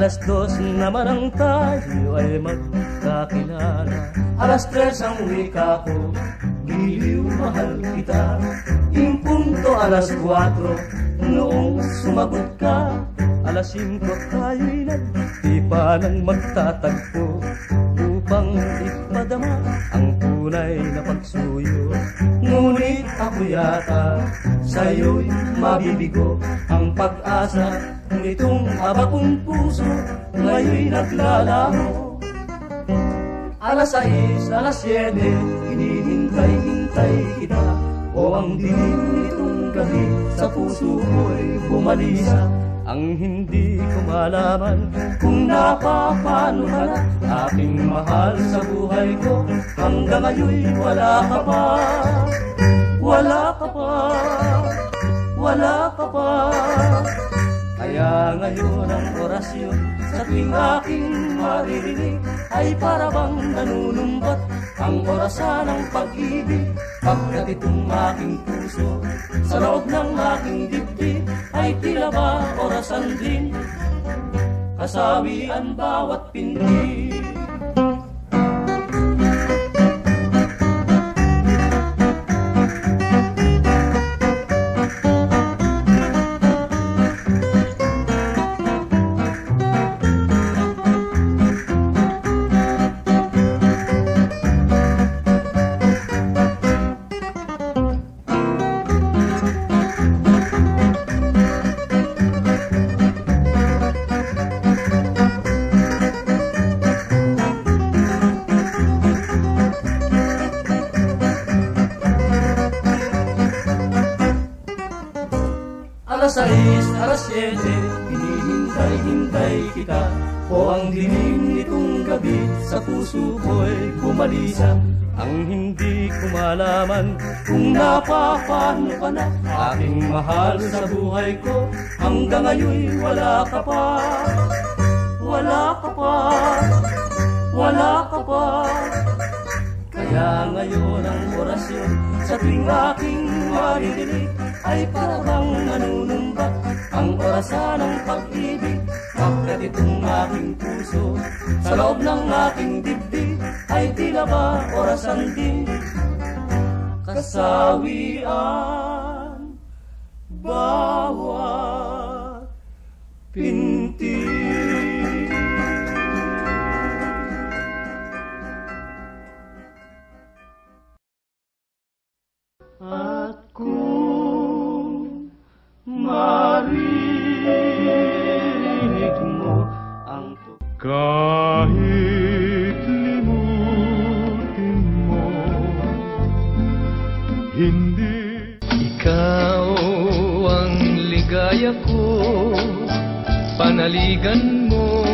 2:00 naman ang tayo ay magkakilala. 3:00 ang wika ko, giliw mahal kita. Impunto 4:00 noong sumagot ka. 5:00 tayo'y nagtipa ng magtatagpo upang ipadama ang tunay na pagsuyo. Ngunit ako yata sa'yo'y mabibigo. Ang pag-asa nitong abakong puso ngayon'y naglalaho. 6:00, 7:00, hinihintay-hintay kita. O ang dilim nitong gabi sa puso ko'y bumalisa. Ang hindi ko malaman kung napapano ka na, aking mahal sa buhay ko. Hanggang ngayon'y wala ka pa, wala ka pa, wala ka pa. Kaya ngayon ang orasyon sa tuwing aking maririnig ay para bang nanunumbat ang orasan ng pag-ibig. Pagkat itong aking puso sa loob ng aking dibdib ay tila ba orasan din, kasawian bawat pindig. Alas 7, hinihintay-hintay kita. O ang dilim nitong gabi sa puso ko'y bumalisa. Ang hindi ko malaman kung napapano ka na, aking mahal sa buhay ko. Hanggang ngayon'y wala ka pa, wala ka pa, wala ka pa. Kaya ngayon ang orasyon sa tuwing aking maririnig ay para bang nanunumbat ang orasan ng pag-ibig. Pagkat itong aking puso sa loob ng aking dibdib ay tila ba orasan din, kasawian bawat pintig. At kung maririnig mo ang kahit limutin mo, hindi ikaw ang ligaya ko, panaligan mo